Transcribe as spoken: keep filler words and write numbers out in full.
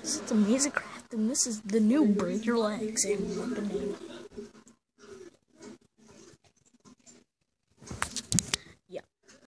It's Amazing Craft, and this is the new Break Your Legs and Weapon.